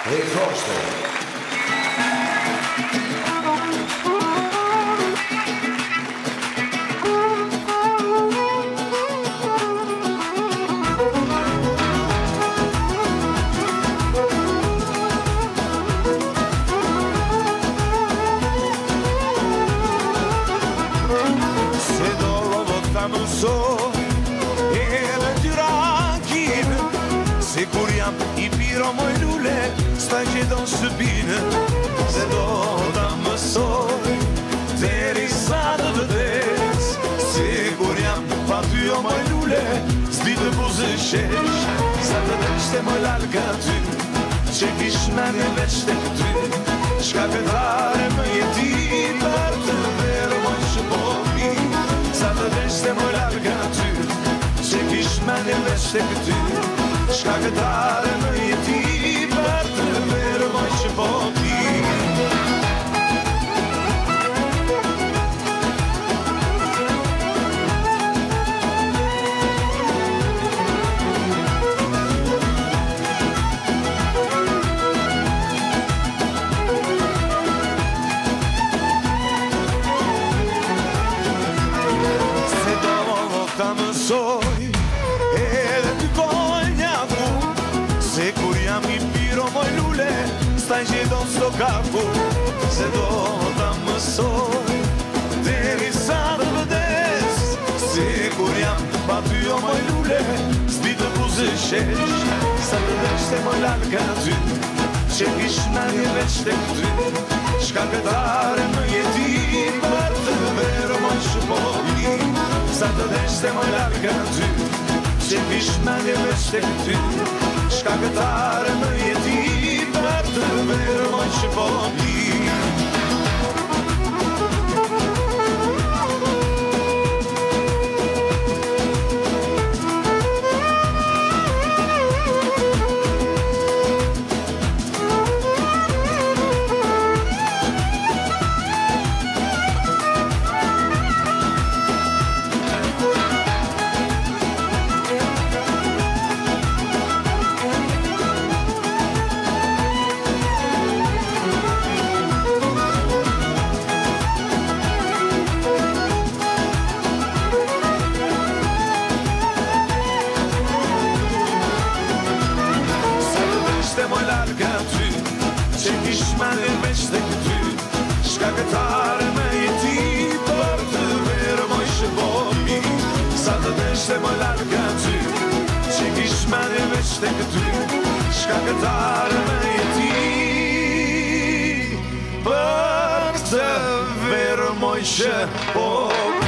Rick Forster. I biro moj lule, sta gjedon së bine, se do ta mësoj, deri sa të vdes. Sigur jam pa ty o moj lule, s'di të buzë shesh, sa të deshte moj lalka ty, që kish me një veçte ty, shka këtare më jeti për të verë moj shëpopi, sa të deshte moj lalka ty, që kish me një veçte ty, shka këtare më jeti për të verë moj shëpopi. Se do ta mësoj edhe ty konjaku, se kur jam i piro moj lule, staj gjedon s'do kaku, se do ta mësoj deri sa të vdes. Se kur jam pa ty o moj lule, s'di të buzë shesh, sa të deshte moj lalka ty, që kish në një veçte ty, shka këtare më jeti për të verë moj shëpopi, sa të deshte moj lalka ty, që kish në një veçte ty, shka këtare më jeti për të verë moj shëpopi. Moj larga ty, që kish me një veçte ty, shka këtare me jeti për të verë moj shëpopi, sa të deshte moj larga ty, që kish me një veçte ty, shka këtare me jeti për të verë moj shëpopi.